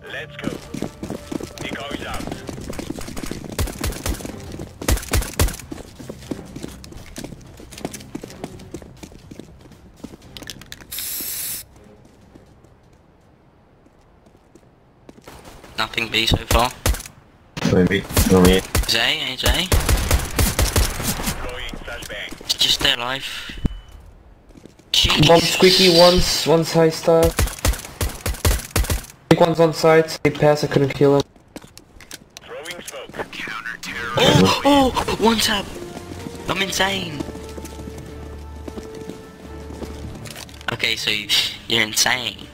Let's go. Decoys out. Nothing B so far. Maybe. No me. Is A? Is A? Throwing flashbang. It's just their life. Bomb squeaky one's high star. I think one's on site. He passed, I couldn't kill him. Throwing smoke. Oh! One tap! I'm insane! Okay, so you're insane.